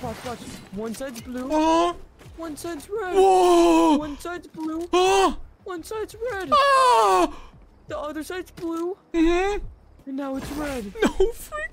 watch. One side's blue. Oh. One side's red. Whoa. One side's blue. Oh. One side's red. Oh. The other side's blue. Mm-hmm. And now it's red. No freaking